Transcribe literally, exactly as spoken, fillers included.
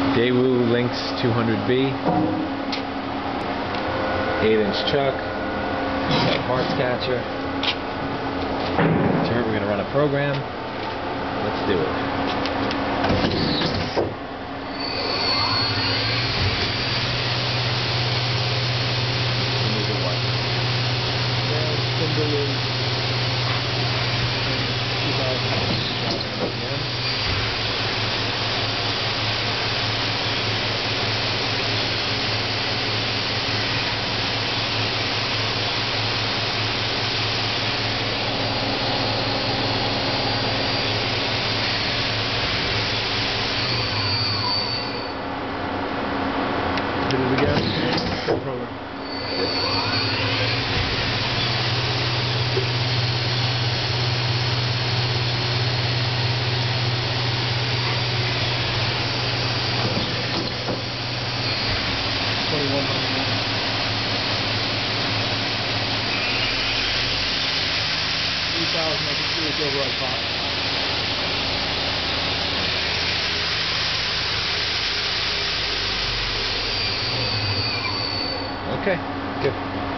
Daewoo LYNX two hundred B, eight inch chuck, got a parts catcher. Turn, we're going to run a program. Let's do it. Spindle is two thousand again. Hit it again. Good program. three thousand, I can see it's over on top. Okay, good.